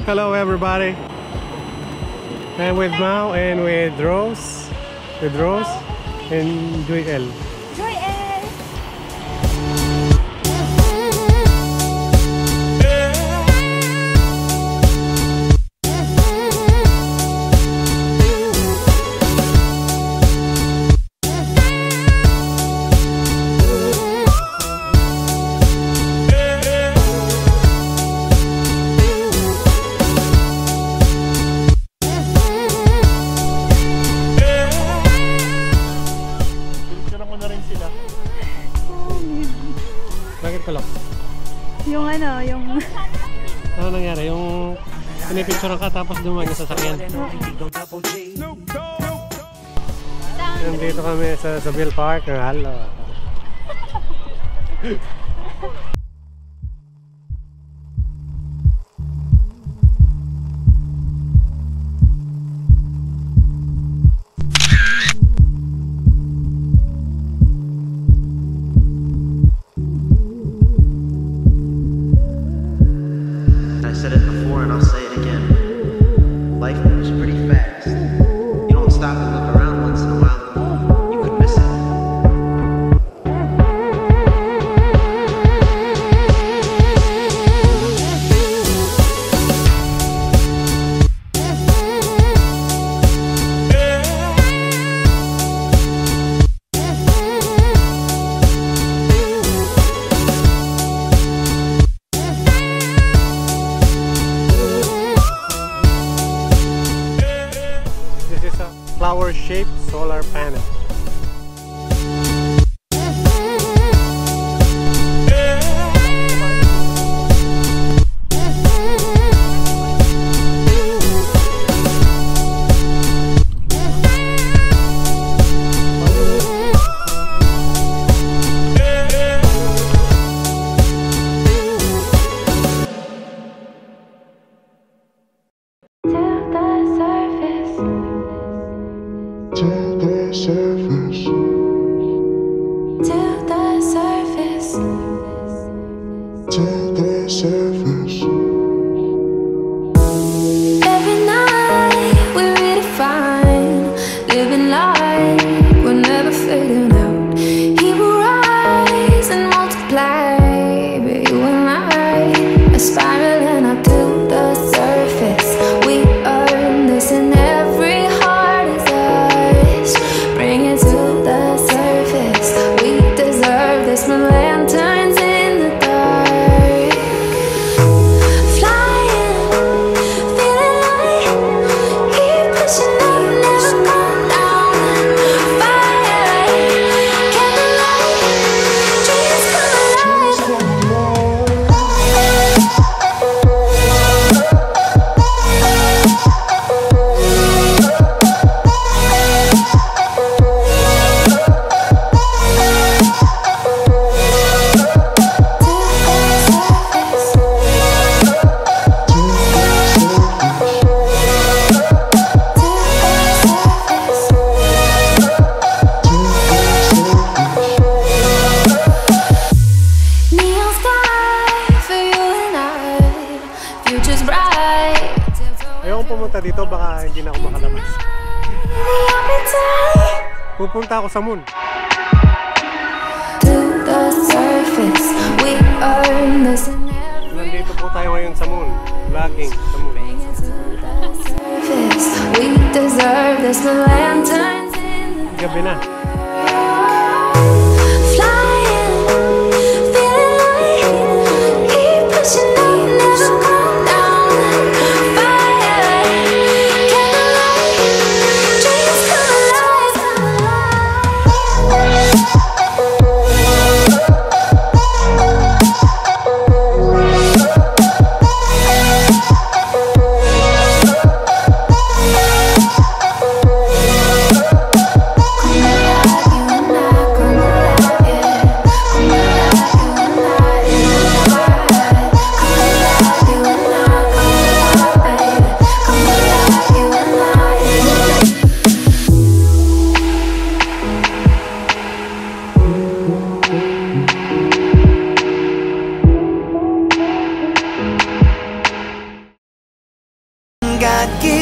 Hello everybody. I'm with Mao and with Rose. With Rose and Joel. Bakit kalok? Yung ano, yung... Ano nangyari? Yung pinipicturean ka tapos dumag yung sasakyan. Nandito kami sa Zabeel Park. Hello. I said it before and I'll say it again. Life moves pretty fast. You don't stop and look around once in a while, you could miss it. This is a flower-shaped solar panel. To the surface. To the surface. To the surface. Every night we redefine, living life, we're never fading out. He will rise and multiply, but you and I are spiraling up to the surface. We earn this in every heart is ours. Bring it to the surface. We deserve this from lanterns in the dark. Flying, feeling light. Keep pushing up, never come down. Fire, candlelight. Dreams come Ayokong pumunta dito, baka hindi na ako makalabas. Pupunta ako sa moon. Nandito po tayo ngayon sa moon. Vlogging sa moon. Gabi na. alive. God given.